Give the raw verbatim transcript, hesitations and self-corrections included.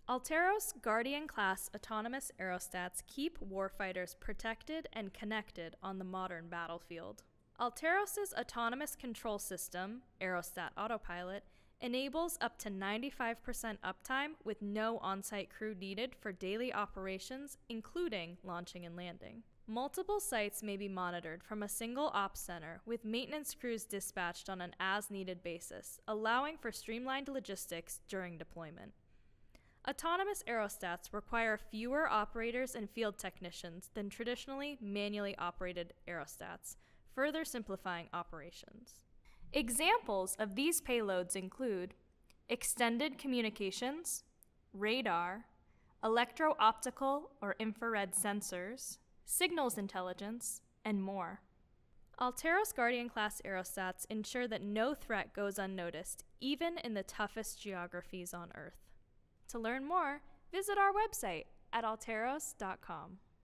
Altaeros Guardian-class autonomous aerostats keep warfighters protected and connected on the modern battlefield. Altaeros' autonomous control system, Aerostat Autopilot, enables up to ninety-five percent uptime with no on-site crew needed for daily operations, including launching and landing. Multiple sites may be monitored from a single ops center, with maintenance crews dispatched on an as-needed basis, allowing for streamlined logistics during deployment. Autonomous aerostats require fewer operators and field technicians than traditionally manually operated aerostats, further simplifying operations. Examples of these payloads include extended communications, radar, electro-optical or infrared sensors, signals intelligence, and more. Altaeros Guardian-class aerostats ensure that no threat goes unnoticed, even in the toughest geographies on Earth. To learn more, visit our website at altaeros dot com.